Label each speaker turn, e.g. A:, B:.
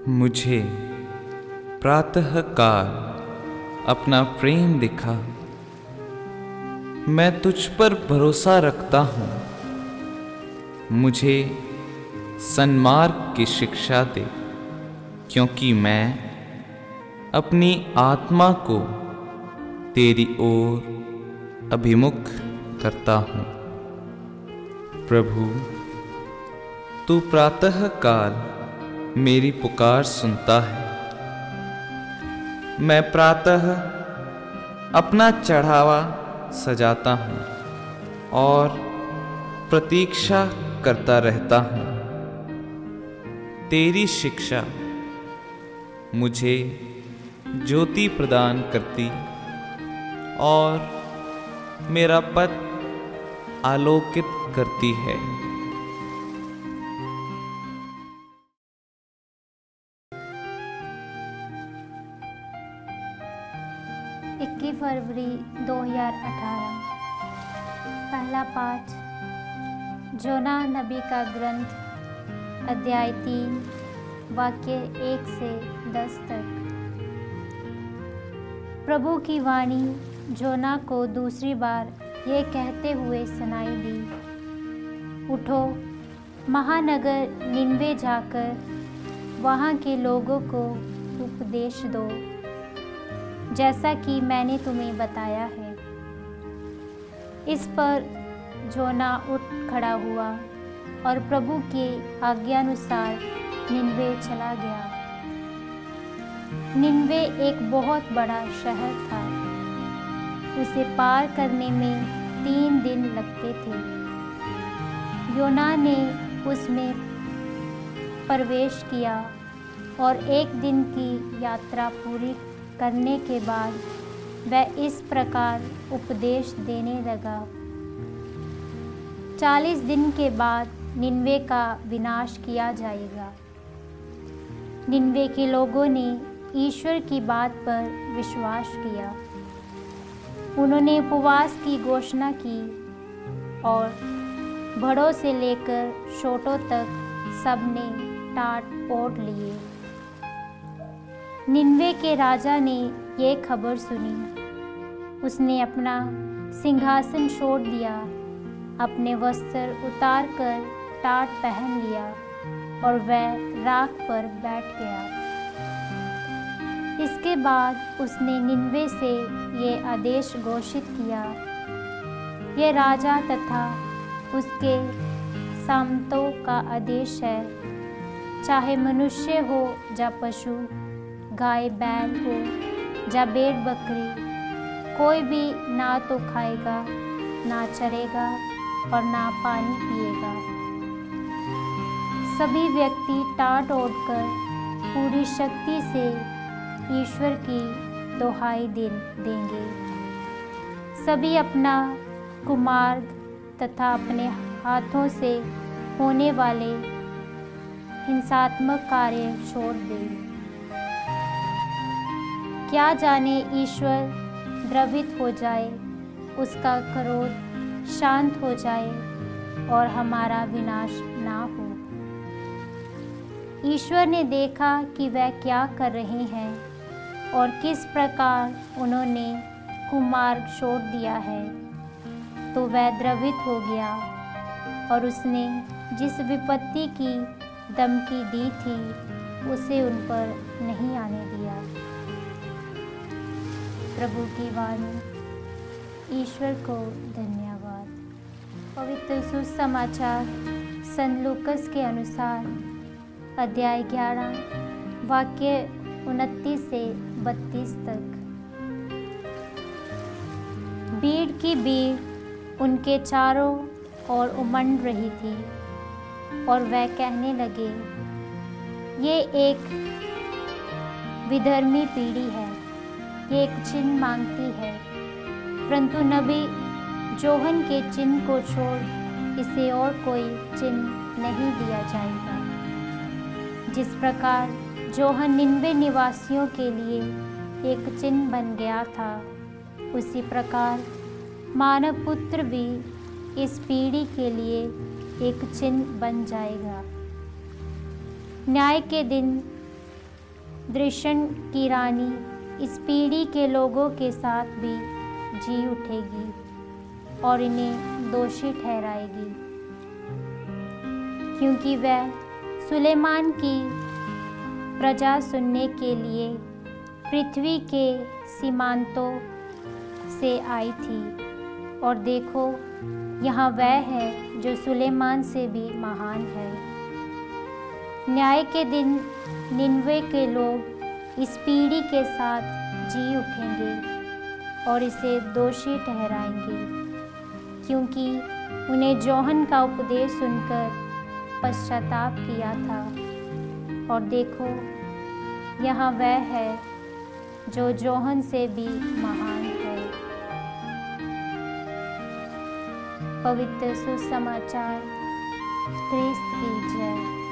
A: मुझे प्रातःकाल अपना प्रेम दिखा। मैं तुझ पर भरोसा रखता हूँ। मुझे सन्मार्ग की शिक्षा दे, क्योंकि मैं अपनी आत्मा को तेरी ओर अभिमुख करता हूँ। प्रभु, तू प्रातःकाल मेरी पुकार सुनता है। मैं प्रातः अपना चढ़ावा सजाता हूँ और प्रतीक्षा करता रहता हूँ। तेरी शिक्षा मुझे ज्योति प्रदान करती और मेरा पथ आलोकित करती है।
B: 21 फरवरी 2018। पहला पाठ जोना नबी का ग्रंथ, अध्याय 3, वाक्य 1 से 10 तक। प्रभु की वाणी जोना को दूसरी बार ये कहते हुए सुनाई दी, उठो, महानगर निनवे जाकर वहाँ के लोगों को उपदेश दो, जैसा कि मैंने तुम्हें बताया है। इस पर जोना उठ खड़ा हुआ और प्रभु के आज्ञानुसार निनवे चला गया। निनवे एक बहुत बड़ा शहर था। उसे पार करने में 3 दिन लगते थे। योना ने उसमें प्रवेश किया और 1 दिन की यात्रा पूरी करने के बाद वह इस प्रकार उपदेश देने लगा। 40 दिन के बाद निनवे का विनाश किया जाएगा। निनवे के लोगों ने ईश्वर की बात पर विश्वास किया। उन्होंने उपवास की घोषणा की और बड़ों से लेकर छोटों तक सबने टाट ओढ़ लिए। निनवे के राजा ने ये खबर सुनी। उसने अपना सिंहासन छोड़ दिया, अपने वस्त्र उतार कर टाट पहन लिया और वह राख पर बैठ गया। इसके बाद उसने निनवे से ये आदेश घोषित किया, ये राजा तथा उसके सामंतों का आदेश है, चाहे मनुष्य हो या पशु, गाय बैल हो या भेड़ बकरी, कोई भी ना तो खाएगा, ना चरेगा और ना पानी पिएगा। सभी व्यक्ति टाट ओढ़कर पूरी शक्ति से ईश्वर की दोहाई देंगे। सभी अपना कुमार्ग तथा अपने हाथों से होने वाले हिंसात्मक कार्य छोड़ दें। क्या जाने ईश्वर द्रवित हो जाए, उसका क्रोध शांत हो जाए और हमारा विनाश ना हो। ईश्वर ने देखा कि वह क्या कर रहे हैं और किस प्रकार उन्होंने कुमार्ग छोड़ दिया है, तो वह द्रवित हो गया और उसने जिस विपत्ति की धमकी दी थी उसे उन पर नहीं आने दिया। प्रभु की वाणी। ईश्वर को धन्यवाद। पवित्र सुसमाचार संत लूकस के अनुसार अध्याय 11, वाक्य 29 से 32 तक। भीड़ की भीड़ उनके चारों ओर उमड़ रही थी और वह कहने लगे, ये एक विधर्मी पीढ़ी है, ये एक चिन्ह मांगती है, परंतु नबी जोहन के चिन्ह को छोड़ इसे और कोई चिन्ह नहीं दिया जाएगा। जिस प्रकार जोहन निनवे निवासियों के लिए एक चिन्ह बन गया था, उसी प्रकार मानव पुत्र भी इस पीढ़ी के लिए एक चिन्ह बन जाएगा। न्याय के दिन दृशन की रानी इस पीढ़ी के लोगों के साथ भी जी उठेगी और इन्हें दोषी ठहराएगी, क्योंकि वह सुलेमान की प्रजा सुनने के लिए पृथ्वी के सीमांतों से आई थी। और देखो, यहाँ वह है जो सुलेमान से भी महान है। न्याय के दिन निनवे के लोग इस पीढ़ी के साथ जी उठेंगे और इसे दोषी ठहराएंगे, क्योंकि उन्हें जोहन का उपदेश सुनकर पश्चाताप किया था। और देखो, यहाँ वह है जो जोहन से भी महान है। पवित्र सुसमाचार ख्रिस्त की जय।